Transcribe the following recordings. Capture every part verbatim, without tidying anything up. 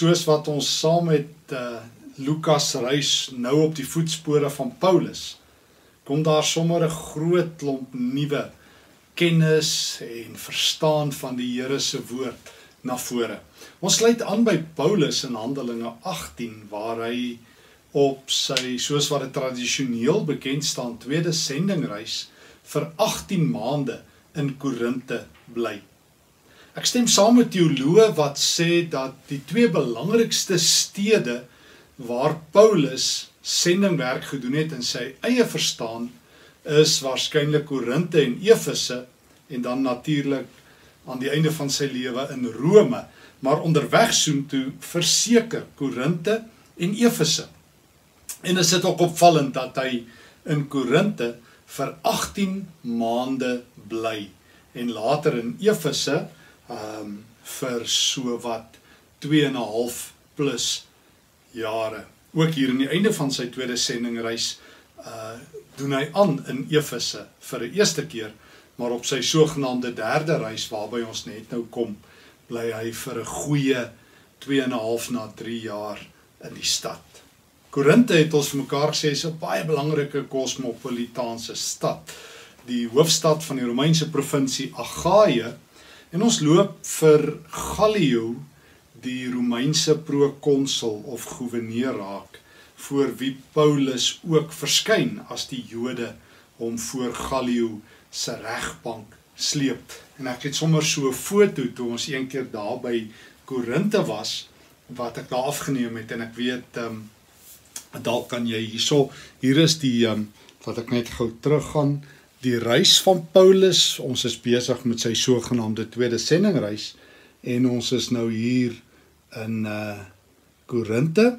soos wat ons saam met uh, Lukas reis nou op die voetspore van Paulus, kom daar sommer 'n groot klomp nuwe kennis en verstaan van die Here se woord na vore. Ons sluit aan by Paulus in Handelinge agttien, waar hy op sy, soos wat dit tradisioneel bekend staan, tweede sendingreis vir agttien maande in Korinthe bly. Ek stem saam met teoloë wat sê dat die twee belangrikste stede waar Paulus sendingwerk gedoen het in sy eie verstaan, is waarskynlik Korinthe en Efese, en dan natuurlik aan die einde van sy lewe in Rome, maar onderweg soontoe verseker Korinthe en Efese. En is dit ook opvallend dat hy in Korinthe vir agttien maande bly, en later in Efese um, vir so wat twee en 'n half plus jare. Ook hier in die einde van sy tweede sendingreis uh, doen hy aan in Efese vir die eerste keer, maar op sy sogenaamde derde reis, waarby ons net nou kom, bly hy vir 'n goeie twee en 'n half na drie jaar in die stad. Korinthe het ons vir mekaar gesê, is 'n baie belangrike kosmopolitaanse stad, die hoofstad van die Romeinse provinsie Achaia, en ons loop vir Gallio, die Romeinse prokonsul of gouverneur raak, voor wie Paulus ook verskyn as die Jode hom voor Gallio se regbank sleep. En ek het sommer so 'n foto toe ons een keer daar by Korinthe was, wat ek daar afgeneem het, en ek weet, um, dalk kan jy hierso, hier is die, um, wat ek net gou teruggaan, die reis van Paulus. Ons is besig met sy sogenaamde tweede sendingreis, en ons is nou hier in uh, Korinthe,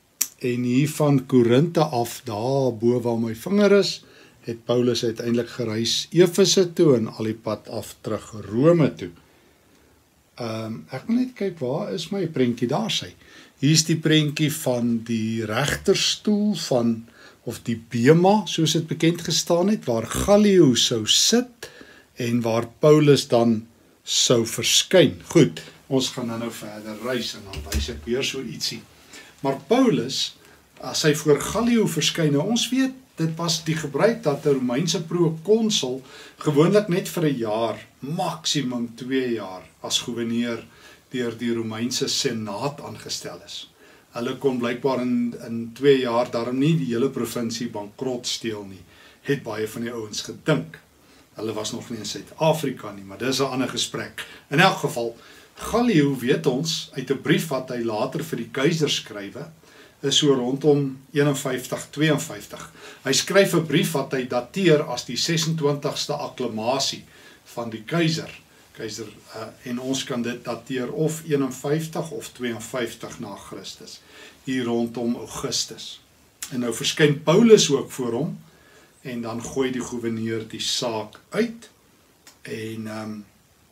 en hier van Korinthe af, daar bo waar my vinger is, het Paulus uiteindelik gereis Efese toe, en al die pad af terug Rome toe. Um, ek moet net kyk, waar is my prentjie? Daar sy. Hier is die prentjie van die regterstoel van, of die bema, soos dit bekend gestaan het, waar Gallio sou sit, en waar Paulus dan sou verskyn. Goed, ons gaan dan nou verder reis, en dan wys ek weer so ietsie. Maar Paulus, as hy voor Gallio verskyn, nou ons weet, dit was die gebruik dat 'n Romeinse prokonsul gewoonlik net vir 'n jaar, maksimum twee jaar, as gouverneur deur die Romeinse senaat aangestel is. Hulle kon blykbaar in, in twee jaar daarom nie die hele provinsie bankrot steel nie, het baie van die ouens gedink. Hulle was nog nie in Suid-Afrika nie, maar dis 'n ander gesprek. In elk geval, Gallio, weet ons, uit 'n brief wat hy later vir die keiser skrywe, is so rondom eenenvyftig tweeënvyftig. Hy skryf 'n brief wat hy dateer as die ses-en-twintigste akklamasie van die keiser. Keiser uh, en ons kan dit dateer of eenenvyftig of tweeënvyftig na Christus, hier rondom Augustus. En nou verskyn Paulus ook voor hom, en dan gooi die gouverneur die saak uit, en um,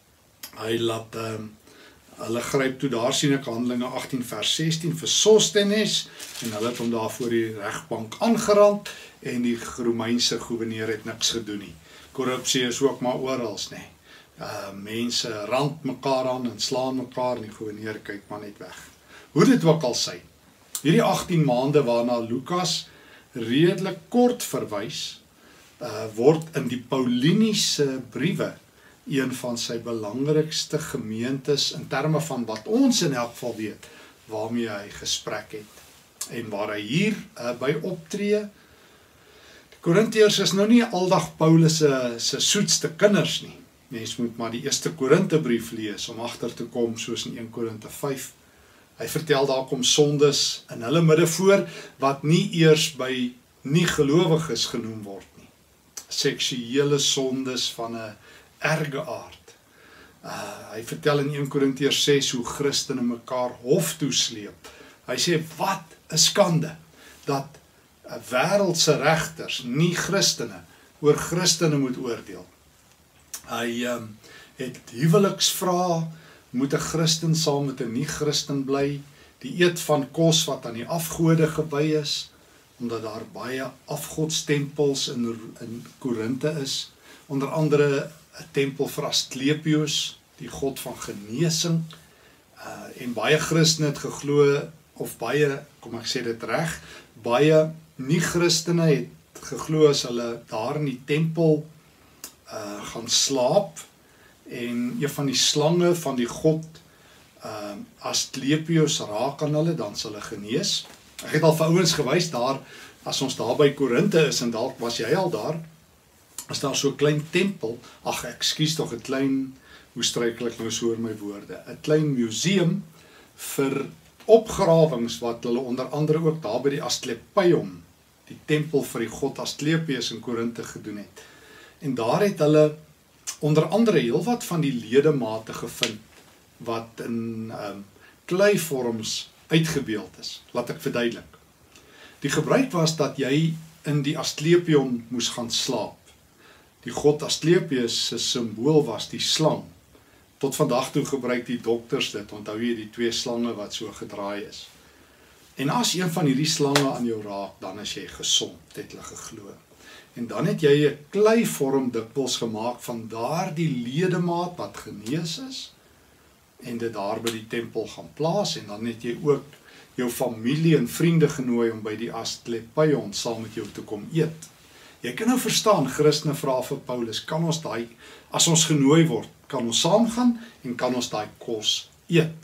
hy laat, um, hulle gryp toe, daar sien ek Handelinge agttien vers sestien vir Sostenes, en hulle het hom daar voor die regbank aangerand, en die Romeinse gouverneur het niks gedoen nie. Korrupsie is ook maar orals, nee. Uh, mense rand mekaar aan en slaan mekaar, en die gouverneur kyk maar net weg. Hoe dit ook al sy, hierdie agttien maande waarna Lukas redelik kort verwys, uh, word in die Pauliniese briewe een van sy belangrikste gemeentes, in terme van wat ons in elk geval weet, waarmee hy gesprek het, en waar hy hier uh, by optree. Die Korintiërs is nou nie aldag Paulus se, se soetste kinders nie. Mens moet maar die eerste Korinthebrief lees, om agter te kom, soos in een Korinte vyf. Hy vertel daar kom sondes in hulle midde voor, wat nie eers by nie-gelowiges genoem word nie. Seksuele sondes van 'n erge aard. Uh, hy vertel in een Korintiërs ses hoe Christene mekaar hof toesleep. Hy sê, wat 'n skande, dat wêreldse regters, nie Christene, oor Christene moet oordeel. Hy um, het huweliksvrae, moet 'n Christen saam met 'n nie-Christen bly, die eet van kos wat aan die afgode gewy is, omdat daar baie afgodstempels in, in Korinthe is, onder andere 'n tempel vir Asklepios, die god van genesing, Uh, en baie Christene het geglo, of baie, kom ek sê dit reg, baie nie-Christene het geglo as hulle daar in die tempel uh, gaan slaap, en een van die slange van die god uh, Asclepius raak aan hulle, dan sal hulle genees. Ek het al vir ouens gewys daar, as ons daar by Korinthe is, en dalk was jy al daar, is daar so 'n klein tempel, ag ekskuus tog 'n klein, hoe struikel ek nou so oor my woorde, 'n klein museum vir opgrawings wat hulle onder andere ook daar by die Asclepion, die tempel vir die god Asclepius in Korinthe gedoen het. En daar het hulle onder andere heel wat van die ledemate gevind wat in um, kleivorms uitgebeeld is. Laat ek verduidelik. Die gebruik was dat jy in die Asclepion moes gaan slaap. Die god Asclepius se simbool was die slang. Tot vandag toe gebruik die dokters dit, onthou jy die twee slange wat so gedraai is. En as een van hierdie slange aan jou raak, dan is jy gesond, het hulle geglo. En dan het jy 'n kleivorm dikwels gemaak van daardie ledemaat wat genees is, en dit daar by die tempel gaan plaas, en dan het jy ook jou familie en vriende genooi om by die Asclepion saam met jou te kom eet. Jy kan nou verstaan, Christene vra vir Paulus, kan ons daai, as ons genooi word, kan ons saamgaan en kan ons daai kos eet.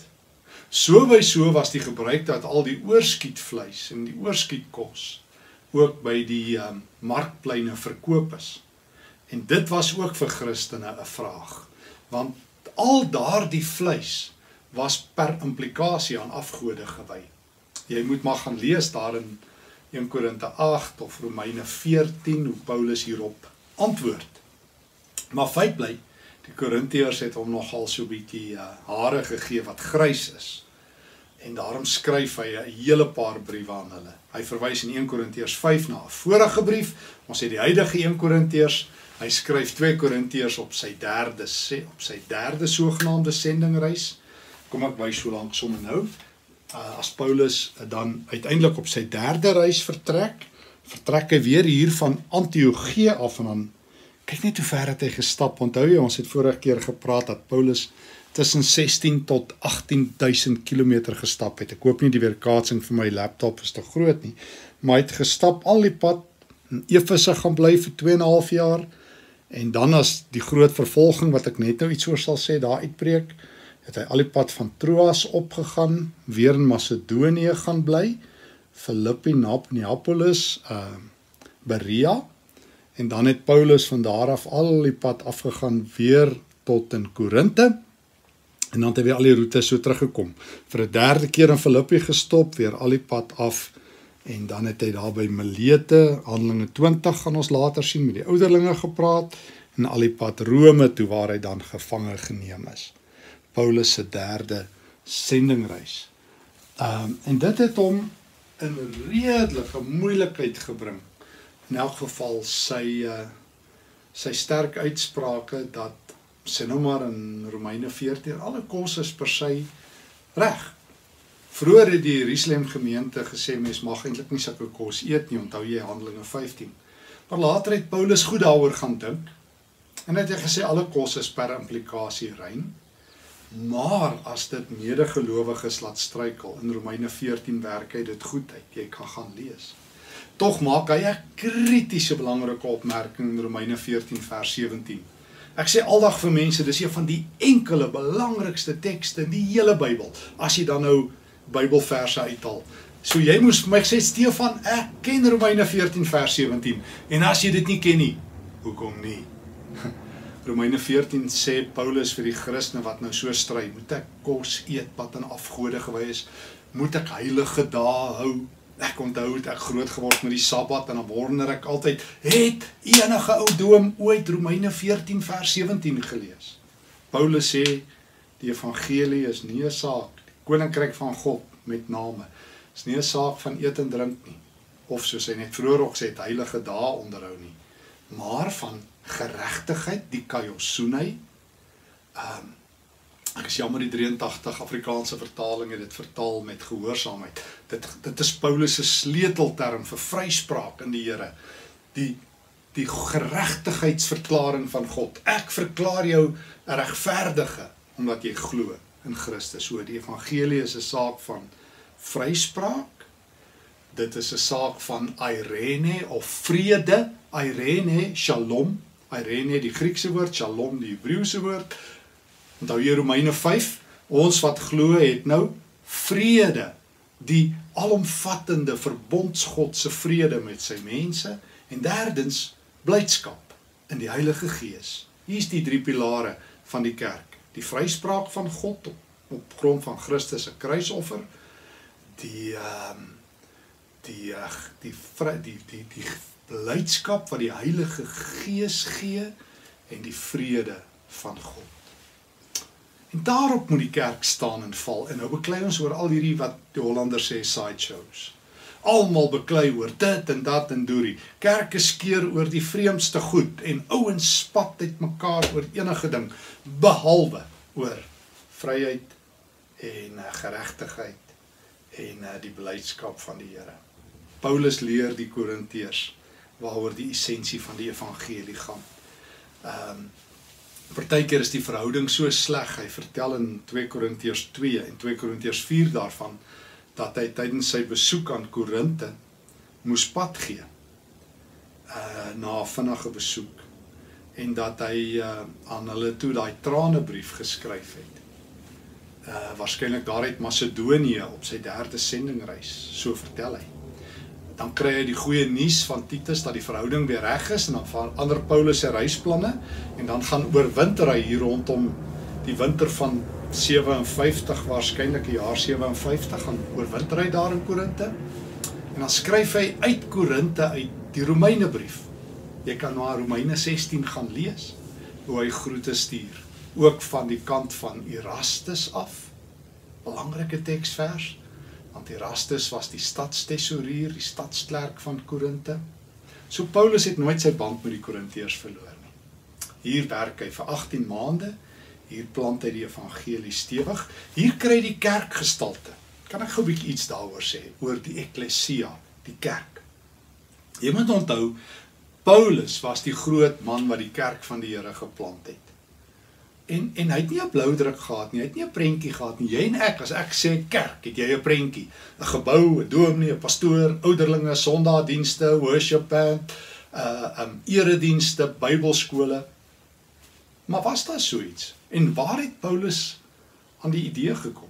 So by so was die gebruik dat al die oorskietvleis en die oorskietkos ook by die um, markpleine verkoop is. En dit was ook vir Christene 'n vraag, want al daardie vleis was per implikasie aan afgode gewy. Jy moet maar gaan lees daar in een Korinthe agt of Romeine veertien, hoe Paulus hierop antwoord. Maar feit bly, die Korintiërs het hom nogal so 'n bietjie uh, hare gegee wat grys is. En daarom skryf hy 'n hele paar briewe aan hulle. Hy verwys in een Korintiërs vyf na 'n vorige brief, ons het die huidige een Korintiërs, hy skryf twee Korintiërs op sy derde, op sy derde sogenaamde sendingreis. Kom ek wys so lank sommer nou. Uh, as Paulus dan uiteindelik op sy derde reis vertrek, vertrek hy weer hier van Antiochie af, en dan, kyk net hoe ver het hy gestap, onthou jy, ons het vorige keer gepraat, dat Paulus tussen sestien tot agttien duisend kilometer gestap het. Ek hoop nie die weerkaatsing vir my laptop is te groot nie, maar hy het gestap al die pad, in Efese gaan bly vir twee en 'n half jaar, en dan as die groot vervolging, wat ek net nou iets oor sal sê, daar uitbreek, het hy al die pad van Troas opgegaan, weer in Macedonië gaan bly, Filippi, Neapolis, uh, Berea, en dan het Paulus van daar af al die pad afgegaan, weer tot in Korinthe, en dan het hy weer al die route so teruggekom, vir 'n derde keer in Filippi gestop, weer al die pad af, en dan het hy daar by Milete, Handelinge twintig gaan ons later sien, met die ouderlinge gepraat, en al die pad Rome toe, waar hy dan gevange geneem is. Paulus se derde sendingreis. Um, en dit het hom in redelike moeilikheid gebring. In elk geval sy, uh, sy sterk uitsprake dat, sê nou maar in Romeine veertien, alle kos is per se reg. Vroeger het die Jerusalem gemeente gesê, mens mag eintlik nie sulke kos eet nie, onthou jy Handelinge vyftien. Maar later het Paulus goed daaroor gaan dink, en het hy gesê, alle kos is per implikasie rein, maar as dit medegelowiges laat struikel, in Romeine veertien werk hy dit goed uit, jy kan gaan lees. Tog maak hy 'n kritiese belangrike opmerking in Romeine veertien vers sewentien. Ek sê aldag vir mense, dis een van die enkele belangrikste tekste in die hele Bybel, as jy dan nou Bybelverse uithaal. So jy moes vir my sê, Stefan, ek ken Romeine veertien vers sewentien, en as jy dit nie ken nie, hoekom nie? Romeine veertien sê Paulus vir die Christene wat nou so stry, moet ek kos eet wat aan afgode gewy is, moet ek heilige dae hou, ek onthou het ek groot geword met die Sabbat, en dan wonder ek altyd, het enige ou doom ooit Romeine veertien vers sewentien gelees? Paulus sê, die evangelie is nie 'n saak, die koninkryk van God met name, is nie 'n saak van eet en drink nie, of soos hy net vroeër ook sê, het heilige dae onderhou nie, maar van geregtigheid, die kaiosune. Um, ek is jammer die drieëntagtig Afrikaanse vertaling het dit vertaal met gehoorsaamheid. Dit, dit is Paulus se sleutelterm vir vryspraak in die Here. Die, die geregtigheidsverklaring van God. Ek verklaar jou 'n regverdige, omdat jy glo. in Christus. So die evangelie is 'n saak van vryspraak. Dit is 'n saak van eirene of vrede. Eirene, shalom. Eirene die Griekse woord, shalom die Hebreëse woord. Onthou jy Romeine vyf, ons wat glo het nou vrede, die alomvattende verbondsgodse vrede met sy mense. En derdens, blydskap in die Heilige Gees. Hier is die drie pilare van die kerk. Die vryspraak van God op, op grond van Christus se kruisoffer, die um, die uh, die, die, die, die, die blydskap wat die Heilige Gees gee en die vrede van God. En daarop moet die kerk staan en val. En nou beklei ons oor al hierdie wat die Hollanders sê sideshows. Almal beklei oor dit en dat en doerie. Kerke skeer oor die vreemdste goed en ouens spat uit mekaar oor enige ding, behalwe oor vryheid en uh, geregtigheid en uh, die blydskap van die Here. Paulus leer die Korinteërs waaroor die essensie van die evangelie gaan. Um, Partykeer is die verhouding so sleg, hy vertel in twee Korinteërs twee en twee Korinteërs vier daarvan, dat hy tydens sy besoek aan Korinte moes pad gee, uh, na 'n vinnige besoek, en dat hy uh, aan hulle toe daai tranebrief geskryf het. Uh, waarskynlik daar uit Macedonië op sy derde sendingreis, so vertel hy. Dan kry hy die goeie nuus van Titus dat die verhouding weer reg is, en dan verander Paulus sy reisplanne, en dan gaan oorwinter hy hier rondom die winter van vyfensewentig, waarskynlik die jaar vyfensewentig, gaan oorwinter hy daar in Korinte, en dan skryf hy uit Korinte uit die Romeinebrief. Jy kan na Romeine sestien gaan lees, hoe hy groete stuur, ook van die kant van Erastus af, belangrike teksvers, want Erastus was die stadstesourier, die stadsklerk van Korinte. So Paulus het nooit sy band met die Korinteërs verloor nie. Hier werk hy vir agttien maande, hier plant hy die evangelie stewig, hier kry die kerk gestalte. Kan ek gou 'n bietjie iets daaroor sê, oor die eklesia, die kerk. Jy moet onthou, Paulus was die groot man wat die kerk van die Here geplant het. En, en hy het nie 'n bloudruk gehad nie, hy het nie 'n prentjie gehad nie. Jy en ek, as ek sê kerk, het jy 'n prentjie. 'n Gebou, 'n dominee, 'n pastoor, ouderlinge, sondaardienste, worship band, uh, um, eredienste, Bybelskole. Maar was daar so iets? En waar het Paulus aan die idee gekom?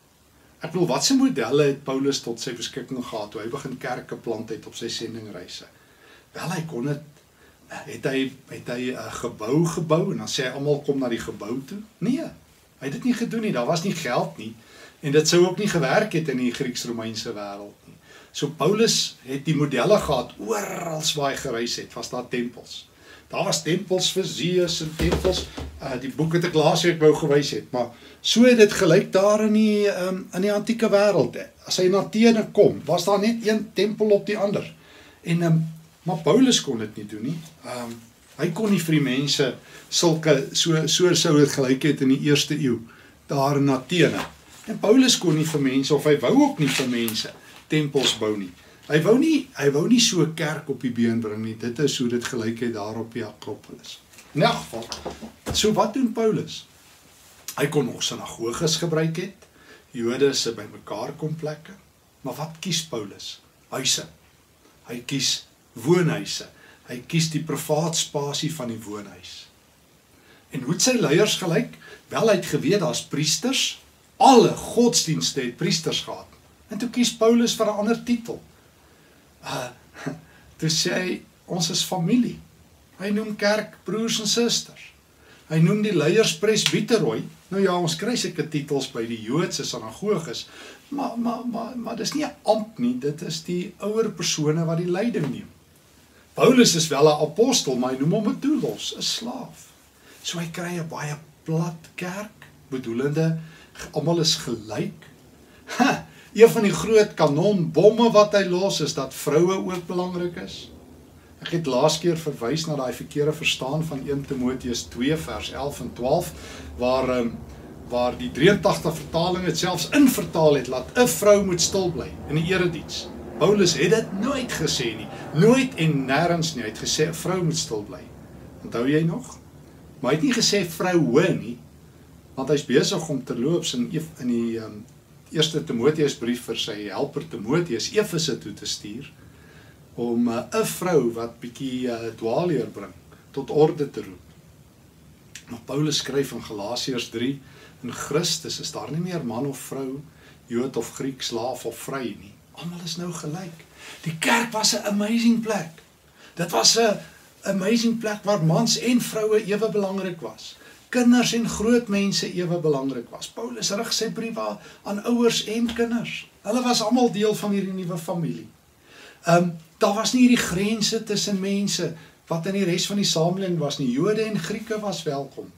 Ek bedoel, wat se modelle het Paulus tot sy beskikking gehad, toe hy begin kerke plant het op sy sendingreise? Wel, hy kon het, het hy, het hy 'n gebou gebou, en dan sê hy, almal kom na die gebou toe? Nee, hy het dit nie gedoen nie, daar was nie geld nie, en dit sou ook nie gewerk het in die Grieks-Romeinse wêreld nie. So Paulus het die modelle gehad, oral waar hy gereis het, was daar tempels. Daar was tempels vir Zeus en tempels, uh, die boek het ek laas week wou gewys het, maar so het dit gelyk daar in die, um, in die antieke wêreld. As hy na Athene kom, was daar net een tempel op die ander. En, um, maar Paulus kon dit nie doen nie. Um, hy kon nie vir die mense sulke, so, so sou het gelyk het in die eerste eeu, daar in Athene. En Paulus kon nie vir mense, of hy wou ook nie vir mense, tempels bou nie. Hy wou nie, hy wou nie so 'n kerk op die been bring nie, dit is hoe dit gelyk het daar op die Akropolis. In elk geval, so wat doen Paulus? Hy kon nog sinagoges gebruik het, Jode se by mekaar kom plekke, maar wat kies Paulus? Huise. Hy kies woonhuise, hy kies die privaat spasie van die woonhuis. En hoe het sy leiers gelyk? Wel, hy het geweet, daar's priesters, alle godsdienste het priesters gehad, en toe kies Paulus vir 'n ander titel. Uh, toe sê hy, ons is familie. Hy noem kerk broers en susters. Hy noem die leiers presbyteroi. Nou ja, ons kry seker titels by die Joodse sinagoges, maar, maar, maar, maar dis nie 'n ampt nie, dit is die ouer persone wat die leiding neem. Paulus is wel 'n apostel, maar hy noem hom 'n doulos, 'n slaaf. So hy kry 'n baie plat kerk, bedoelende, almal is gelyk. Ha! Een van die groot kanonbomme wat hy los is, dat vroue ook belangrik is. Ek het laas keer verwys na daai verkeerde verstaan van een Timoteus twee vers elf en twaalf, waar, um, waar die drieëntagtig vertaling het selfs invertaal het, laat 'n vrou moet stil bly in die erediens. Paulus het dit nooit gesê nie, nooit en nêrens nie, hy het gesê 'n vrou moet stil bly. Onthou jy nog? Maar hy het nie gesê vroue nie, want hy's besig om terloops in, in die um, eerste Timoteusbrief vir sy helper Timoteus Efese toe te stuur, om 'n uh, vrou wat bietjie uh, dwaalleer bring, tot orde te roep. Maar Paulus skryf in Galasiërs drie, in Christus is daar nie meer man of vrou, Jood of Griek, slaaf of vry nie. Almal is nou gelyk. Die kerk was 'n amazing plek. Dit was 'n amazing plek waar mans en vroue ewe belangrik was. Kinders en groot mense ewe belangrik was. Paulus rig sy briewe aan ouers en kinders. Hulle was almal deel van hierdie nuwe familie. Um, daar was nie hierdie grense tussen mense wat in die res van die samelewing was nie. Jode en Grieke was welkom.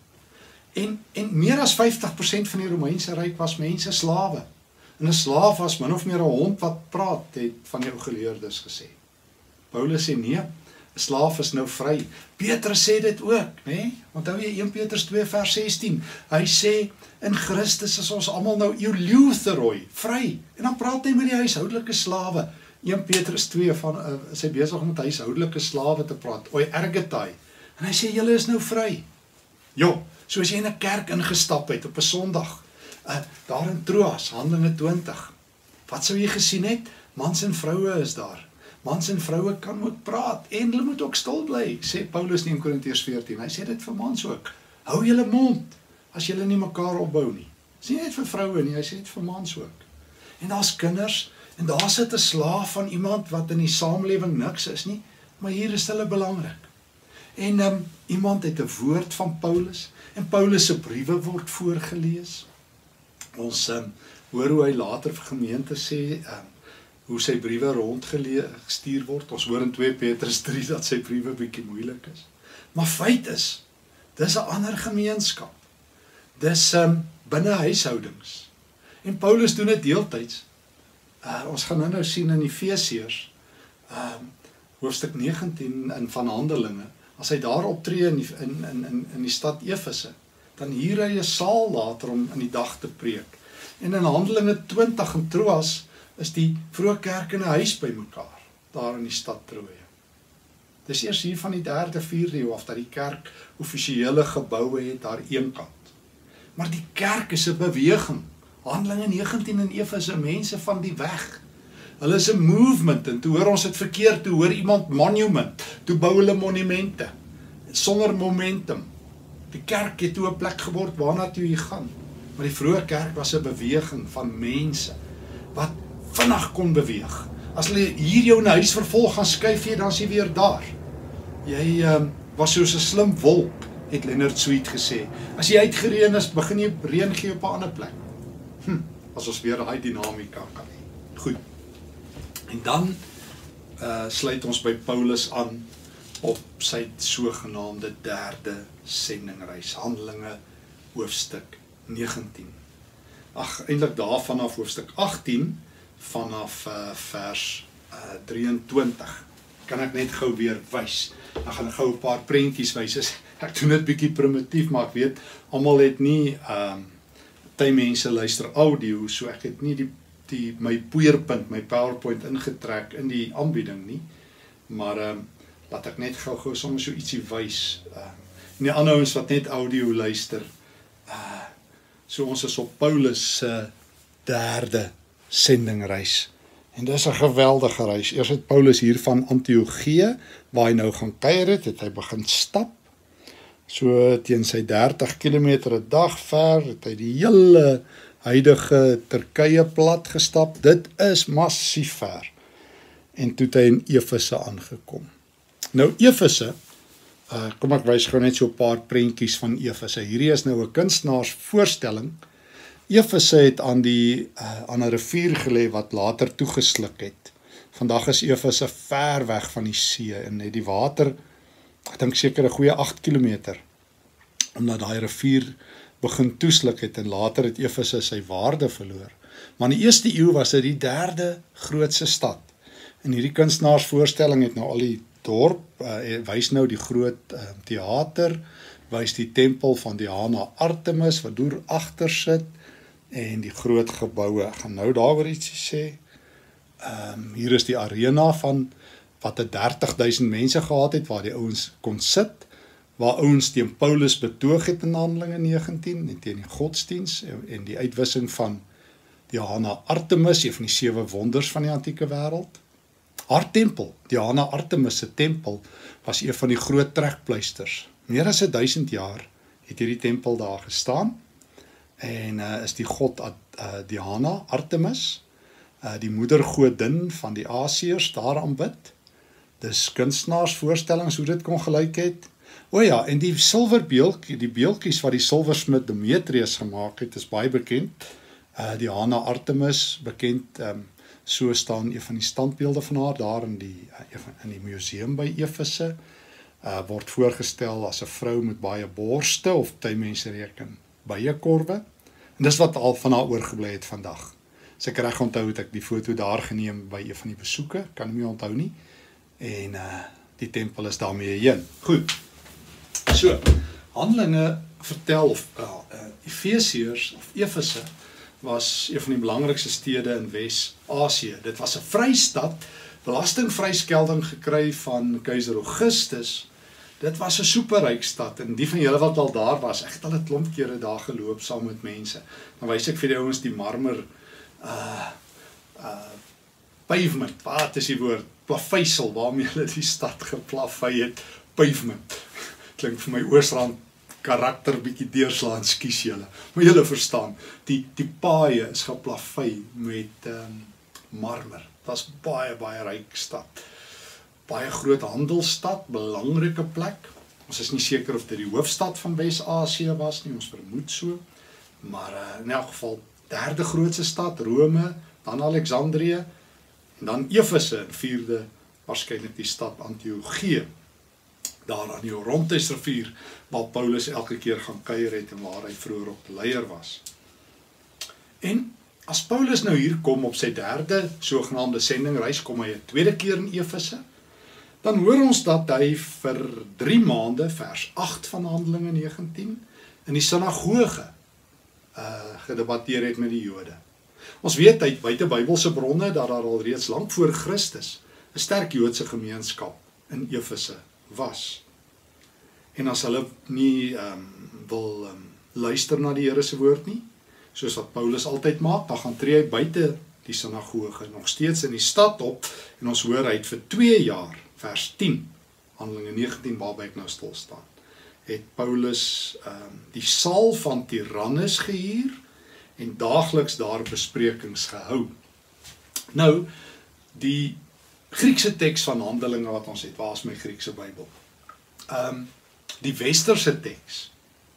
En, en meer as vyftig persent van die Romeinse ryk was mense slawe. En 'n slaaf was min of meer 'n hond wat praat, het van die ou geleerdes gesê. Paulus sê nee, 'n slaaf is nou vry. Petrus sê dit ook, né? Onthou jy Eerste Petrus twee vers sestien. Hy sê in Christus is ons almal nou euleuteroi, vry. En dan praat hy met die huishoudelike slawe. Eerste Petrus twee van uh, is hy besig om met huishoudelike slawe te praat. Oi ergetai. En hy sê julle is nou vry. Jo, soos jy in 'n kerk ingestap het op 'n Sondag. Uh, daar in Troas, Handelinge twintig. Wat sou jy gesien het? Mans en vroue is daar. Mans en vroue kan ook praat en hulle moet ook stil bly, sê Paulus in Korintiërs veertien. Hy sê dit vir mans ook. Hou julle mond as julle nie mekaar opbou nie. Dis nie net vir vroue nie, hy sê dit vir mans ook. En daar's kinders en daar sit 'n slaaf van iemand wat in die samelewing niks is nie, maar hier is hulle belangrik. En um, iemand het 'n woord van Paulus en Paulus se briewe word voorgelees. Ons um, hoor hoe hy later vir gemeente sê, um, hoe sy briewe rondgestuur word. Ons hoor in twee Petrus drie dat sy briewe bietjie moeilik is. Maar feit is, dis 'n ander gemeenskap. Dis um, binne huishoudings. En Paulus doen dit deeltyds. Uh, ons gaan nou nou sien in Efesiërs, um, hoofstuk negentien in van Handelinge, as hy daar optree in die, in, in, in die stad Efese, dan hier hy 'n saal later om in die dag te preek. En in Handelinge twintig in Troas is die vroeë kerk in 'n huis by mekaar, daar in die stad Troje. Dis eers hier van die derde, vierde eeu af dat die kerk offisiële geboue het daar eenkant. Maar die kerk is 'n beweging. Handelinge negentien in Efese, mense van die weg. Hulle is 'n movement en toe hoor ons dit verkeerd, toe hoor iemand monument, toe bou hulle monumente sonder momentum. Die kerk het toe 'n plek geword waarna toe jy gaan. Maar die vroeë kerk was 'n beweging van mense wat vinnig kon beweeg. As hulle hier jou in 'n huis vervolg gaan skuif jy, dan is jy weer daar. Jy um, was soos 'n slim wolk, het Leonard Sweet gesê. As jy uitgereën is, begin jy reën gee op 'n ander plek. Hm, as ons weer daai dinamika kan hê. Goed. En dan uh, sluit ons by Paulus aan op sy sogenaamde derde sendingreis, Handelinge hoofstuk negentien. Ag, eintlik daar vanaf hoofstuk agttien, vanaf uh, vers uh, drieëntwintig. Kan ek net gou weer wys. Dan gaan ek gou 'n paar prentjies wys. Ek doen dit bietjie primitief, maar ek weet almal het nie um, party mense luister audio, so ek het nie die die my poeierpunt, my PowerPoint ingetrek in die aanbieding nie. Maar um, laat ek net gou-gou soms so ietsie wys. Uh, en die ander ouens wat net audio luister. Uh, so ons is op Paulus se uh, derde sendingreis. En dis 'n geweldige reis. Eers het Paulus hier van Antiochië, waar hy nou gaan kuier het, het hy begin stap. So teen sy dertig kilometer 'n dag ver, het hy die hele huidige Turkye plat gestap. Dit is massief ver. En toe het hy in Efese aangekom. Nou Efese, uh, kom ek wys gou net so 'n paar prentjies van Efese. Hierdie is nou 'n kunstenaarsvoorstelling. Efese het aan die uh, aan 'n rivier gelê wat later toegesluk het. Vandag is Efese ver weg van die see en het die water, ek dink seker 'n goeie agt kilometer, omdat daai rivier begin toesluk het en later het Efese sy waarde verloor. Maar in die eerste eeu was dit die derde grootste stad. En hierdie kunstenaarsvoorstelling het nou al die dorp, uh, wys nou die groot uh, theater, wys die tempel van Diana Artemis wat deur agter sit en die groot geboue. Ek gaan nou daaroor ietsie sê. Um, hier is die arena van wat 'n dertig duisend mense gehad het waar die ouens kon sit, waar ouens teen Paulus betoog het in Handelinge negentien, en teen die godsdiens, en, en die uitwissing van Diana Artemis, een van die sewe wonders van die antieke wêreld. Haar tempel, Diana Artemis se tempel, was een van die groot trekpleisters. Meer as duisend jaar het hierdie tempel daar gestaan, en uh, is die god uh, Diana Artemis, uh, die moedergodin van die Asiërs daar aanbid. Dis kunstenaarsvoorstellings hoe dit kon gelyk het. O ja, en die silverbeeltjie, die beeldjies wat die silversmid Demetrius gemaak het, is baie bekend. Uh, Diana Artemis, bekend, um, so staan een van die standbeelde van haar daar in die, uh, in die museum by Efese, uh, word voorgestel as 'n vrou met baie borste, of party mense reken baie korwe, en dis wat al van haar oorgebly het vandag. As ek reg onthou het ek die foto daar geneem by een van die besoeke, kan nie meer onthou nie, en uh, die tempel is daarmee heen. Goed, so, Handelinge vertel, of uh, uh, Efesiërs, of Efese, was een van die belangrikste stede in Wes-Asië. Dit was 'n vrystad, belastingvryskelding gekry van keiser Augustus. Dit was 'n superryk stad, en die van julle wat al daar was, ek het al 'n klomp kere daar geloop saam met mense. Dan wys ek vir die ouens die marmer uh, uh, pavement, wat is die woord? Plaveisel, waarmee hulle die stad geplafei het, pavement. Klink vir my Oosrand karakter bietjie deurslaan, skies julle. Maar julle verstaan, die, die paaie is geplafei met um, marmer. Het was baie, baie ryk stad. Baie groot handelsstad, belangrike plek. Ons is nie seker of dit die hoofstad van Wes-Asië was nie, ons vermoed so. Maar uh, in elk geval, derde grootste stad, Rome, dan Alexandrië, en dan Efese, en vierde, waarskynlik die stad Antiochië, daar aan die Orontes rivier, waar Paulus elke keer gaan kuier het, en waar hy vroeër op leier was. En as Paulus nou hier kom op sy derde sogenaamde sendingreis, kom hy 'n tweede keer in Efese, dan hoor ons dat hy vir drie maande, vers agt van Handelinge negentien, in die sinagoge uh, gedebatteer het met die Jode. Ons weet uit buite Bybelse bronne dat daar al reeds lank voor Christus 'n sterk Joodse gemeenskap in Efese was. En as hulle nie um, wil um, luister na die Here se woord nie, soos wat Paulus altyd maak, dan gaan tree hy buite die sinagoge, nog steeds in die stad op, en ons hoor hy het vir twee jaar, vers tien, Handelinge negentien, waarby ek nou stil staan, het Paulus um, die saal van Tyrannus gehuur, en daagliks daar besprekings gehou. Nou, die Griekse teks van Handelinge wat ons het, waar is my Griekse Bybel? Um, die westerse teks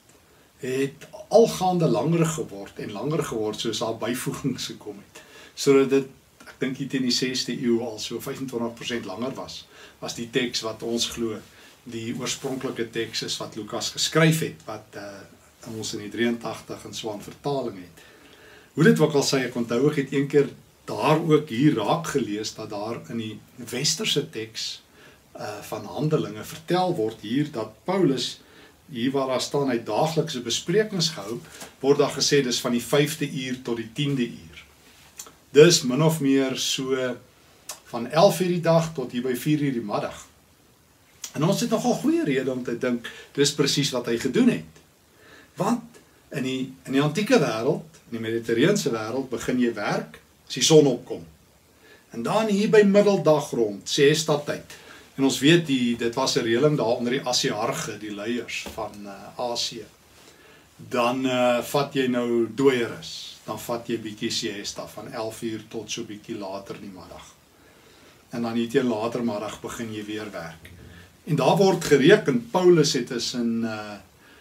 het algaande langer geword en langer geword soos daar byvoegings gekom het. Sodat dit, ek dink hier teen die sesde eeu al so vyfentwintig persent langer was, was die teks wat ons glo, die oorspronklike teks is wat Lukas geskryf het, wat uh, ons in die drieëntagtig in Swan vertaling het. Hoe dit ook al sê, ek onthou ek het een keer daar ook hier raak gelees, dat daar in die westerse teks uh, van Handelinge vertel word hier, dat Paulus, hier waar daar staan, hy daaglikse besprekings gehou, word daar gesê, dis van die vyfde uur tot die tiende uur. Dis min of meer so van elf uur die dag tot hier by vier uur die middag. En ons het nogal goeie rede om te dink, dis presies wat hy gedoen het. Want in die, in die antieke wêreld, in die Mediterrane wêreld, begin jy werk as die son opkom. En dan hier by middeldag rond, siesta tyd. En ons weet, die, dit was 'n reëling daar onder die Asiarge, die leiers van uh, Asië. Dan uh, vat jy nou dooierus, dan vat jy bietjie siesta, van elf uur tot so bietjie later die middag. En dan hier teen later middag begin jy weer werk. En daar word gereken, Paulus het tussen, uh,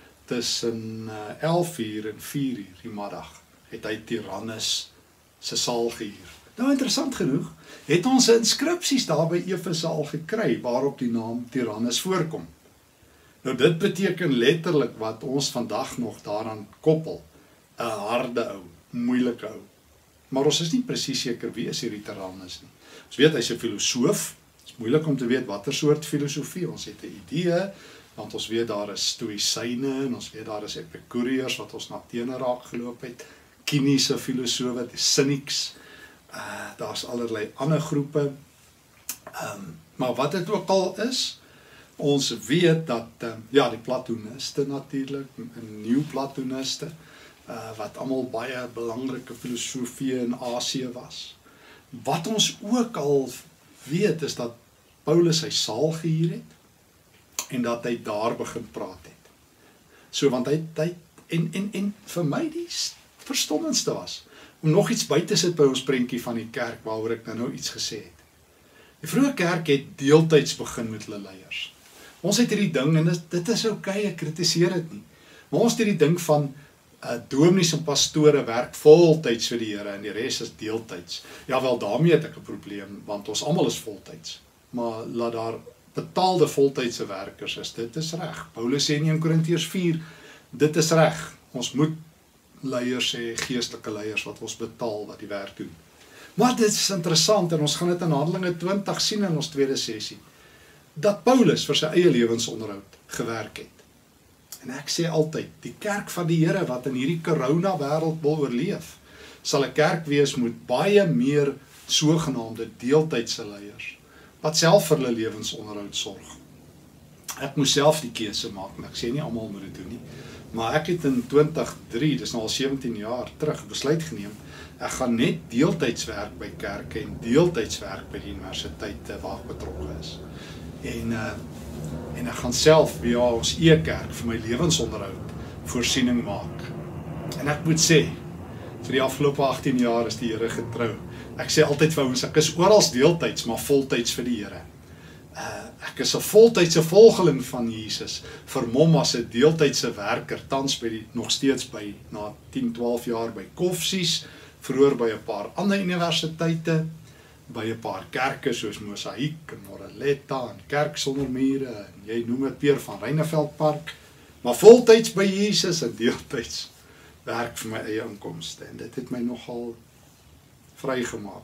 tussen uh, elf uur en vier uur die middag, het hy Tyrannus se saal gehuur. Nou interessant genoeg, het ons inskripsies daar by Efese al gekry, waarop die naam Tyrannus voorkom. Nou dit beteken letterlik wat ons vandag nog daaraan koppel, 'n harde ou, moeilike ou. Maar ons is nie presies seker wie is hierdie Tyrannus nie. Ons weet hy's 'n filosoof, het is moeilik om te weet watter soort filosofie, ons het 'n idee, want ons weet daar is stoïsyne, en ons weet daar is epikureërs wat ons na tene raak geloop het, Kiniese filosofe, die cynics, uh, daar's allerlei ander groepe, um, maar wat dit ook al is, ons weet dat, uh, ja, die Platoniste natuurlik, en Nieuw-Platoniste, uh, wat allemaal baie belangrike filosofie in Asië was. Wat ons ook al weet, is dat Paulus sy saal gehuur het, en dat hy daar begin praat het. So, want hy, hy en, en, en vir my die verstommendste was, om nog iets by te sit by ons prentjie van die kerk, waaroor ek nou, nou iets gesê het. Die vroeë kerk het deeltyds begin met hulle leiers. Ons het hierdie ding, en dit, dit is oké, ek kritiseer dit nie, maar ons het hierdie ding van uh, dominees en pastore werk voltyds vir die Here, en die res is deeltyds. Ja, wel, daarmee het ek 'n probleem, want ons almal is voltyds, maar laat daar betaalde voltydse werkers is, dit is reg. Paulus sê in Eerste Korintiërs vier, dit is reg, ons moet leiers hê, geestelike leiers, wat ons betaal, wat die werk doen. Maar dit is interessant, en ons gaan dit in Handelinge twintig sien in ons tweede sessie, dat Paulus vir sy eie lewensonderhoud gewerk het. En ek sê altyd, die kerk van die Here wat in hierdie corona wêreld wil oorleef, sal 'n kerk wees met baie meer sogenaamde deeltydse leiers, wat self vir hulle lewensonderhoud sorg. Ek moes self die keuse maak, en ek sê nie almal moet dit doen nie, maar ek het in twintig drie, dis nou al sewentien jaar terug, besluit geneem, ek gaan net deeltydswerk by kerke en deeltydswerk by die universiteite waar ek betrokke is. En, uh, en ek gaan self via ons e-kerk vir my lewensonderhoud voorsiening maak. En ek moet sê, vir die afgelope agttien jaar is die Here getrou. Ek sê altyd vir ons, ek is oral deeltyds, maar voltyds vir die Here. Uh, ek is 'n voltydse volgeling van Jesus, vermom as 'n deeltydse werker, tans by die, nog steeds by, na tien, twaalf jaar by Koffsies, vroeër by 'n paar ander universiteite, by 'n paar kerke soos Mosaïek en Moreletta en Kerk Sonder Mure, en jy noem het Peer van Reineveld Park, maar voltyds by Jesus en deeltyds werk vir my eie inkomste, en dit het my nogal vrygemaak.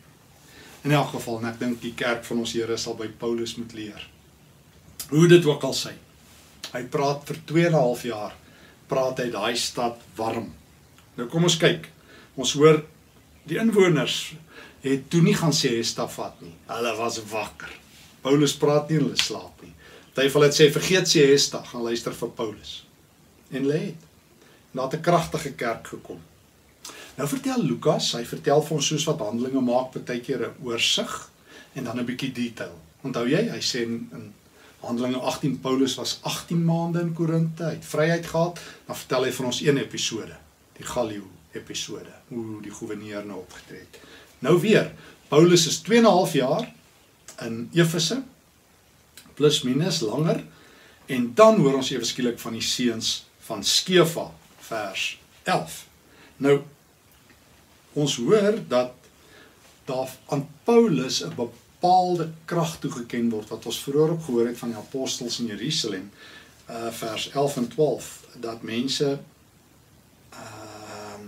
In elk geval, en ek dink die kerk van ons Here sal by Paulus moet leer. Hoe dit ook al sy. Hy praat vir twee en 'n half jaar, praat hy daai stad warm. Nou kom ons kyk, ons hoor, die inwoners het toe nie gaan siesta vat nie, hulle was wakker. Paulus praat nie, hulle slaap nie. Party het sê, vergeet siesta, gaan luister vir Paulus. En hulle het. En daar het 'n kragtige kerk gekom. Nou vertel Lukas, hy vertel vir ons soos wat Handelinge maak, partykeer 'n oorsig, en dan 'n bietjie detail. Onthou jy, hy sê in, in Handelinge agttien, Paulus was agttien maande in Korinthe, hy het vryheid gehad, dan vertel hy vir ons een episode, die Gallio episode, hoe die gouverneur nou opgetree het. Nou weer, Paulus is twee en 'n half jaar in Efese, plus minus langer, en dan hoor ons ewe skielik van die seuns van Skefa, vers elf. Nou, ons hoor dat daar aan Paulus 'n bepaalde krag toegeken word, wat ons vroeër ook gehoor het van die apostels in Jerusalem, uh, vers elf en twaalf, dat mense uh,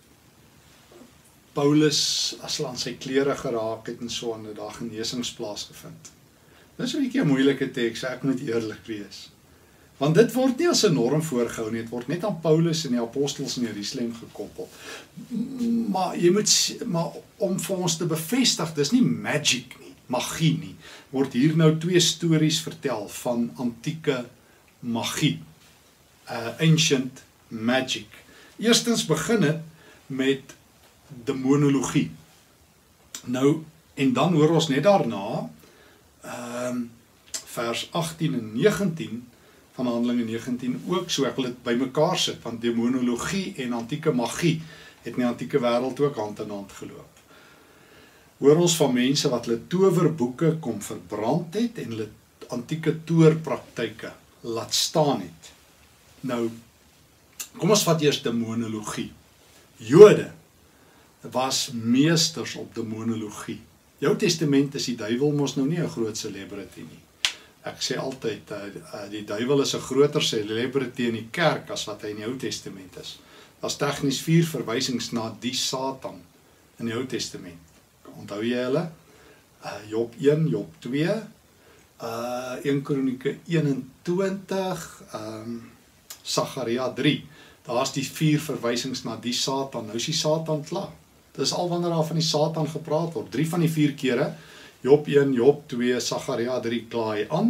Paulus, as hulle aan sy klere geraak het en so, en daar genesings plaasgevind. Dit is 'n bietjie 'n moeilike teks, ek moet eerlik wees. Want dit word nie as 'n norm voorgehou nie, dit word net aan Paulus en die apostels in Jerusalem gekoppel. Maar jy moet, maar om vir ons te bevestig, dis nie magic nie, magie nie, word hier nou twee stories vertel van antieke magie, uh, ancient magic. Eerstens begin het met demonologie. Nou, en dan hoor ons net daarna, um, vers agttien en negentien, van Handelinge negentien ook so, ek wil dit by mekaar sit, want demonologie en antieke magie het in die antieke wêreld ook hand in hand geloop. Hoor ons van mense wat hulle towerboeke kom verbrand het en hulle antieke toorpraktyke laat staan het. Nou, kom ons vat eers demonologie. Jode was meesters op demonologie. Jou testament is die duiwel mos nou nie 'n groot celebrity nie. Ek sê altyd, uh, die duiwel is 'n groter celebrity in die kerk as wat hy in die Ou Testament is. Daar is tegnies vier verwysings na die Satan in die Ou Testament. Onthou jy hulle? Uh, Job een, Job twee, uh, Eerste Kronieke eenentwintig, um, Sagaria drie. Daar is die vier verwysings na die Satan. Nou is die Satan klaar. Dit is al wanneer daar van die Satan gepraat word. Drie van die vier kere, Job een, Job twee, Sagaria drie, klaar hy aan,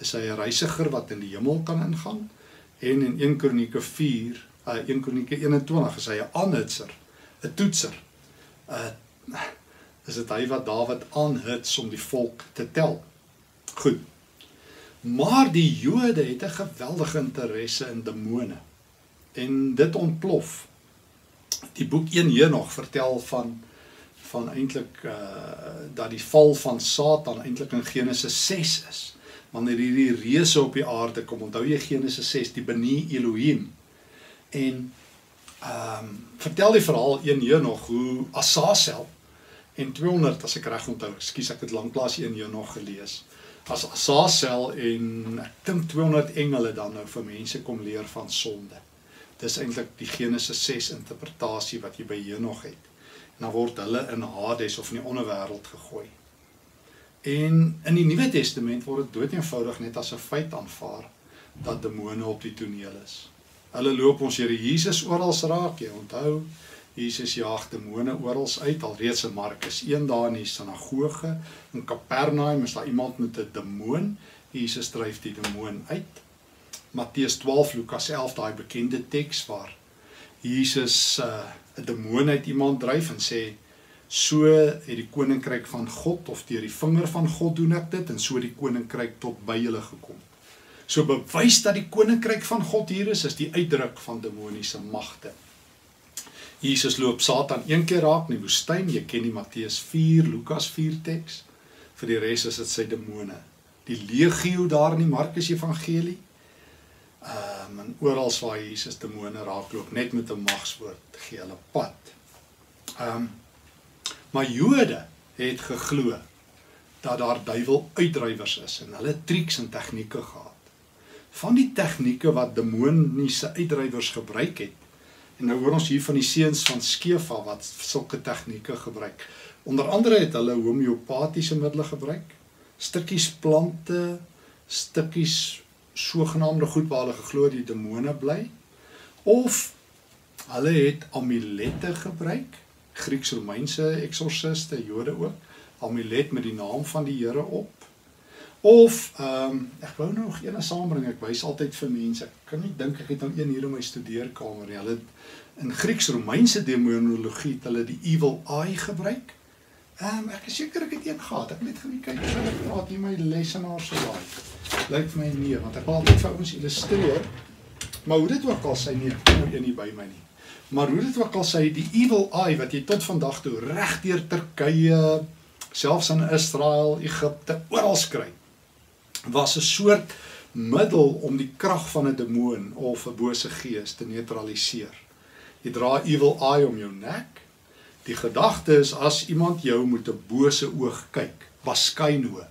is hy 'n reisiger wat in die hemel kan ingaan, en in een Kronieke vier, uh, een Kronieke eenentwintig is hy 'n aanhitser, 'n toetser. Uh, is dit hy wat Dawid aanhits om die volk te tel. Goed. Maar die Jode het 'n geweldige interesse in demone. En dit ontplof. Die boek een Henog vertel van van eintlik uh, dat die val van Satan eintlik in Genesis ses is. Wanneer hierdie reuse op die aarde kom, onthou jy Genesis ses, die Beni Elohim. En um, vertel die verhaal een Henog hoe Asasel en tweehonderd, as ek reg onthou, ekskuus ek het lanklaas een Henog gelees. As Asasel en ek dink tweehonderd engele dan nou vir mense kom leer van sonde. Dis eintlik die Genesis ses interpretasie wat jy by Henog het. En dan word hulle in Hades of in die onderwêreld gegooi. En in die Nuwe Testament word dit doodeenvoudig net as 'n feit aanvaar dat demone op die toneel is. Hulle loop ons Here Jesus oral raak, jy onthou, Jesus jaag demone oral uit, alreeds in Markus een daar in die sinagoge, in Kapernaum is daar iemand met 'n demoon, Jesus dryf die demoon uit. Matteus twaalf, Lukas elf, daai bekende teks waar Jesus 'n uh, demoon uit iemand dryf en sê, so het die koninkryk van God, of deur die vinger van God doen ek dit, en so die koninkryk tot by julle gekom. So bewys dat die koninkryk van God hier is, is die uitdruk van demoniese magte. Jesus loop Satan een keer raak in die woestyn, jy ken die Matteus vier, Lukas vier teks, vir die res is dit sy demone. Die legio daar in die Markus evangelie, um, en oral waar Jesus demone raakloop, net met 'n magswoord, gee hulle pad. Um, maar Jode het geglo, dat daar duiwel uitdrywers is, en hulle triks en tegnieke gehad. Van die tegnieke wat demoniese uitdrywers gebruik het, en nou hoor ons hier van die seuns van Skefa wat sulke tegnieke gebruik. Onder andere het hulle homeopatiese middele gebruik, stukkies plante, stukkies sogenaamde goed waar hulle geglo die demone bly, of hulle het amulette gebruik, Grieks-Romeinse eksorsiste, Jode ook, amulet met die naam van die Here op, of, um, ek wou nou nog ene saambring, ek wys altyd vir mense, ek kan nie dink, ek het nou een hier in my studeerkamer, hulle het in Grieks-Romeinse demonologie het hulle die evil eye gebruik, um, ek is seker ek het een gehad, ek het net gaan kyk, ek praat hier my lesenaar so laai, lyk vir my nie, want ek wil altyd vir ons illustreer, maar hoe dit ook al sy nie, ek kan nou een nie by my nie, maar hoe dit ook al sy, die evil eye, wat jy tot vandag toe, reg deur Turkye, selfs in Israel, Egipte, oral kry, was 'n soort middel om die krag van 'n demoon of 'n bose gees te neutraliseer. Jy dra evil eye om jou nek. Die gedagte is as iemand jou met 'n bose oog kyk, baskynho.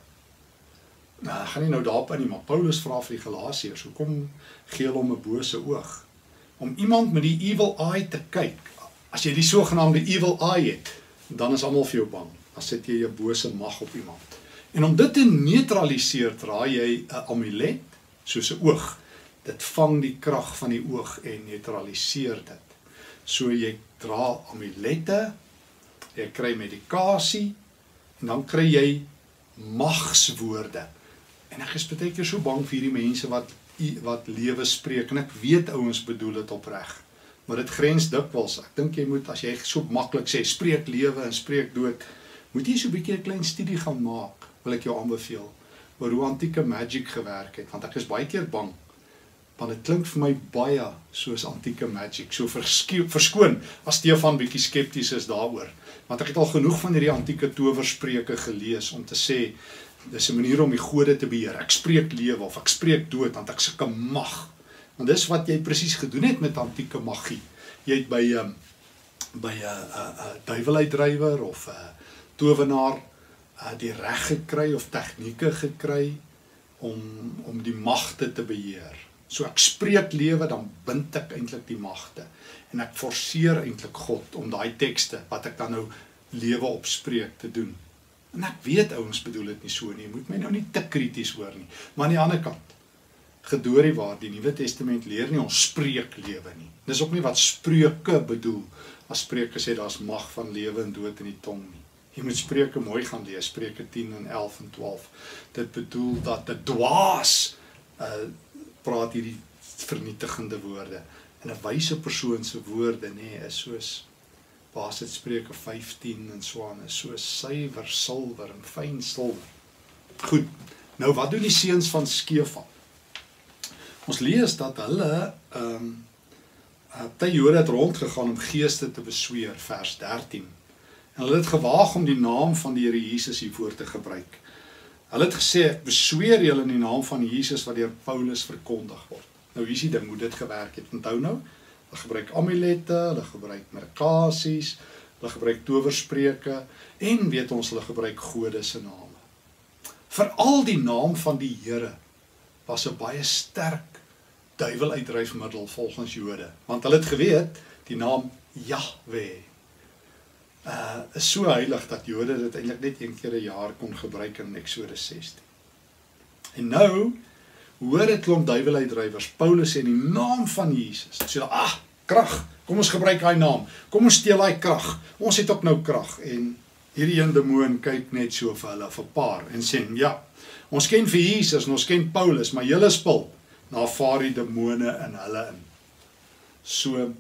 Nou, gaan nie nou daarop in nie, maar Paulus vra vir die Galasiërs, hoekom gee hulle hom 'n bose oog? Om iemand met die evil eye te kyk, as jy die sogenaamde evil eye het, dan is almal vir jou bang. Dan sit jy 'n bose mag op iemand. En om dit te neutraliseer, dra jy 'n amulet, soos 'n oog. Dit vang die krag van die oog en neutraliseer dit. So jy dra amulette, jy kry medikasie, en dan kry jy magswoorde. En ek is baie keer so bang vir hierdie mense wat, wat lewe spreek, en ek weet ouens bedoel dit opreg. Maar dit grens dikwels. Ek dink jy moet, as jy so maklik sê, spreek lewe en spreek dood, moet jy so 'n bietjie 'n klein studie gaan maak, wil ek jou aanbeveel, oor hoe antieke magic gewerk het, want ek is baie keer bang, want dit klink vir my baie soos antieke magic, so verskoon, as Stefan bietjie skepties is daaroor, want ek het al genoeg van hierdie antieke towerspreuke gelees, om te sê, dis 'n manier om die gode te beheer, ek spreek lewe, of ek spreek dood, want ek sulke mag, want dis wat jy presies gedoen het met antieke magie, jy het by, um, by 'n uh, uh, uh, duiweluitdrywer, of 'n uh, towenaar, uh, die reg gekry, of tegnieke gekry, om, om die magte te beheer. So ek spreek lewe, dan bind ek eintlik die magte, en ek forceer eintlik God, om daai tekste, wat ek dan nou lewe opspreek te doen. En ek weet, ouens bedoel dit nie so nie, jy moet my nou nie te krities hoor nie, maar aan die ander kant, gedoorie waar, die Nuwe Testament leer nie ons spreek lewe nie, dis ook nie wat spreuke bedoel, as spreuke sê, daar is mag van lewe en dood in die tong nie. Jy moet Spreuke mooi gaan lees, Spreuke tien en elf en twaalf. Dit bedoel dat 'n dwaas uh, praat hierdie vernietigende woorde. En 'n wyse persoon se woorde, nee, is soos Baas het Spreuke vyftien en so aan, is soos suiwer silwer en fyn silwer. Goed, nou wat doen die seuns van Skefa? Ons lees dat hulle um, Party Jode het rondgegaan om geeste te besweer, vers dertien. En hulle het gewaag om die naam van die Here Jesus hiervoor te gebruik. Hulle het gesê, ek besweer julle in die naam van Jesus wat deur Paulus verkondig word. Nou hier is die ding hoe dit gewerk het. Onthou nou, hulle gebruik amulette, hulle gebruik merkasies, hulle gebruik towerspreuke en weet ons hulle gebruik gode se name. Veral die naam van die Here was 'n baie sterk duiweluitdryfmiddel volgens Jode, want hulle het geweet die naam Jahwe uh, is so heilig dat Jode dit eintlik net een keer 'n jaar kon gebruik in Eksodus sestien. En nou hoor dit klomp duiweluitdrywers Paulus sê in die naam van Jesus. So ah, krag. Kom ons gebruik daai naam. Kom ons steel daai krag. Ons het ook nou krag en hierdie een demoon kyk net so vir hulle vir 'n paar en sê ja, ons ken vir Jesus en ons ken Paulus, maar julle spil na vaar die demone in hulle in. So,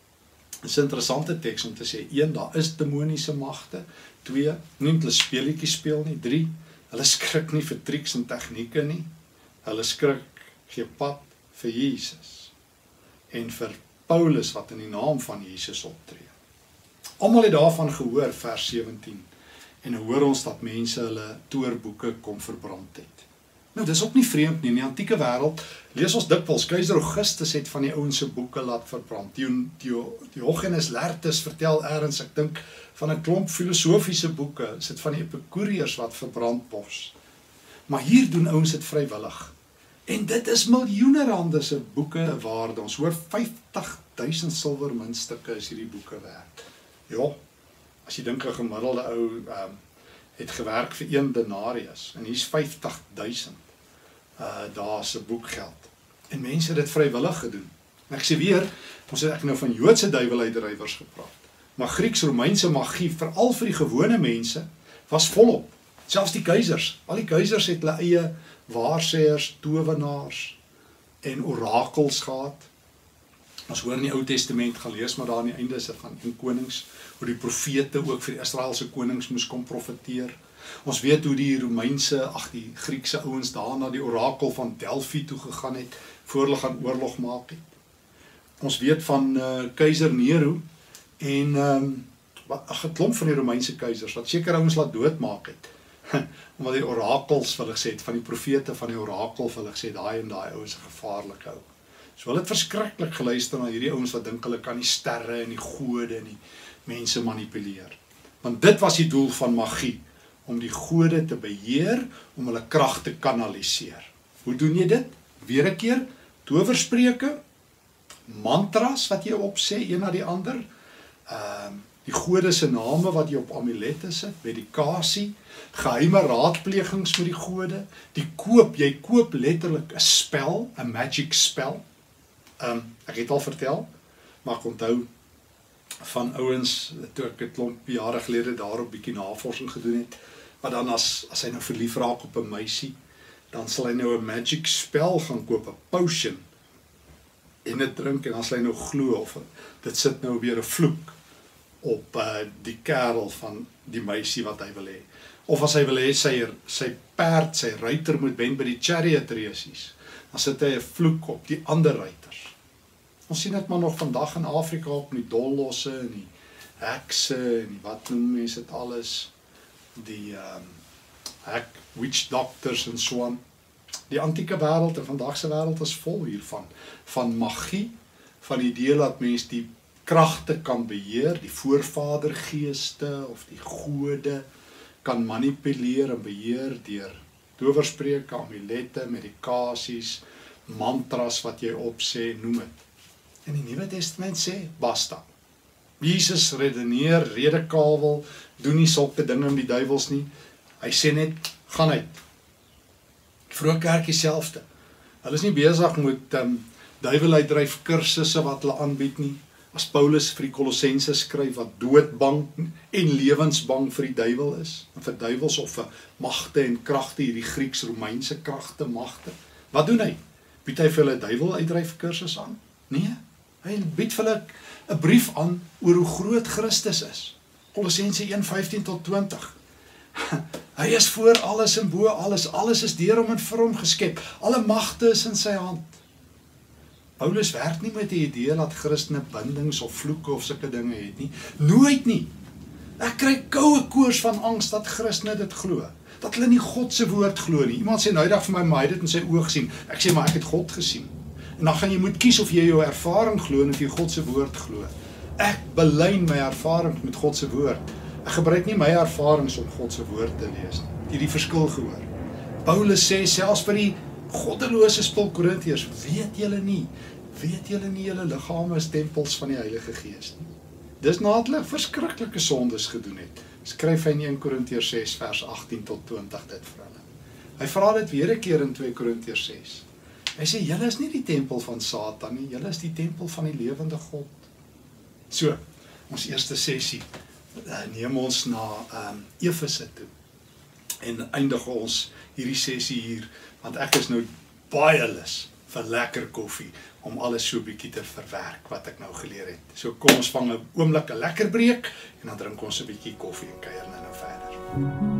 is 'n interessante teks om te sê, een, daar is demoniese magte, twee, nie hulle speletjies speel nie, drie, hulle skrik nie vir triks en tegnieke nie, hulle skrik gee pad vir Jesus, en vir Paulus wat in die naam van Jesus optree. Almal het daarvan gehoor, vers sewentien, en hoor ons dat mense hulle toorboeke kom verbrand het. Nou, dis ook nie vreemd nie, in die antieke wêreld lees ons dikwels, Keiser Augustus het van die ouens se boeke laat verbrand. Diogenes Laertius vertel eers, ek dink, van 'n klomp filosofiese boeke, is dit van die Epikuriërs wat verbrand word. Maar hier doen ouens dit vrywillig. En dit is miljoene rande se boeke waarde. Ons hoor vyftig duisend silwermuntstukke is hierdie boeke werd. Ja, as jy dink 'n gemiddelde ou um, het gewerk vir een denarius, en hier's vyftig duisend uh, daar se boekgeld. En mense het dit vrywillig gedoen. En ek sê weer, ons het ek nou van Joodse duiweluitdrywers gepraat, maar Grieks-Romeinse magie, veral vir die gewone mense, was volop. Selfs die keisers, al die keisers het hulle eie waarsêers, towenaars en orakels gehad. Ons hoor in die Ou Testament gelees, maar daar aan die einde is dit van een konings, hoe die profete ook vir die Israeliese konings moes kom profeteer. Ons weet hoe die Romeinse, ag die Griekse ouens daar na die orakel van Delphi toe gegaan het, voor hulle gaan oorlog maak het. Ons weet van uh, keiser Nero, en um, ag 'n klomp van die Romeinse keisers, wat seker ouens laat doodmaak het, omdat die orakels vir hulle gesê het, van die profete van die orakel vir hulle gesê, daai en daai ouens is gevaarlik ou. So hulle het verskriklik geluister na hierdie ouens wat dink hulle kan die sterre en die gode en die mense manipuleer. Want dit was die doel van magie, om die gode te beheer, om hulle krag te kanaliseer. Hoe doen jy dit? Weer 'n keer, towerspreuke, mantras wat jy opsê, een na die ander, uh, die gode se name wat jy op amulette sit, medikasie, geheime raadplegings met die gode, die koop, jy koop letterlik 'n spel, 'n magic spel. Um, ek het al vertel, maar ek onthou van ouens, toe ek 'n klomp jare gelede daarop bietjie navorsing gedoen het, maar dan as, as hy nou verlief raak op 'n meisie, dan sal hy nou 'n magic spel gaan koop, 'n potion, en dit drink, en dan sal hy nou glo, of dit sit nou weer 'n vloek op uh, die kerel van die meisie wat hy wil hê. Of as hy wil hê, sy, sy perd, sy ruiter moet wen by die chariot races, dan sit hy 'n vloek op die ander ruiters. Ons sien dit maar nog vandag in Afrika op die dollosse en die hekse en die wat noem mense dit alles, die um, hek, witch doctors en so aan. Die antieke wêreld en vandagse wêreld is vol hiervan, van magie, van die idee dat mens die kragte kan beheer, die voorvadergeeste of die gode kan manipuleer en beheer deur towerspreuke, amulette, medikasies, mantras wat jy opsê, noem dit. En die Nuwe Testament sê, basta. Jesus redeneer, redekawel, doen nie sulke dinge om die duiwels nie. Hy sê net, gaan uit. Die vroeë kerk dieselfde. Hulle is nie besig met um, duiweluitdryf kursusse wat hulle aanbied nie. As Paulus vir die Kolossense skryf wat doodbang en lewensbang vir die duiwel is, en vir duiwels of vir magte en kragte, hierdie Grieks-Romeinse kragte, magte. Wat doen hy? Bied hy vir hulle duiwel uitdryf kursus aan? Nee, hy bied vir hulle 'n brief aan oor hoe groot Christus is. Kolossense een vyftien tot twintig. Hy is voor alles en bo alles, alles is deur hom en vir hom geskep, alle magte is in sy hand. Paulus werk nie met die idee dat Christene bindings of vloeke of sulke dinge het nie, nooit nie. Ek kry koue koors van angs dat Christene dit glo, dat hulle nie God se woord glo nie. Iemand sê nou eendag vir my, maar hy het dit in sy oë gesien. Ek sê maar ek het God gesien. En dan gaan jy moet kies of jy jou ervaring glo en of jy God se woord glo. Ek belyn my ervaring met God se woord. Ek gebruik nie my ervarings om God se woord te lees nie. Hierdie verskil gehoor. Paulus sê selfs vir die goddelose spul Korintiërs, weet julle nie, weet julle nie julle liggame is tempels van die Heilige Gees nie. Dis nadat hulle verskriklike sondes gedoen het. Skryf hy in een Korintiërs ses vers agttien tot twintig dit vir hulle. Hy vra dit weer 'n keer in twee Korintiërs ses. Hy sê julle is nie die tempel van Satan nie, julle is die tempel van die lewende God. So, ons eerste sessie neem ons na um, Efese toe en eindig ons hierdie sessie hier, want ek is nou baie lus vir lekker koffie om alles so bietjie te verwerk wat ek nou geleer het. So kom ons vang 'n oomblik 'n lekker breek en dan drink ons 'n bietjie koffie en kuier nou nou verder.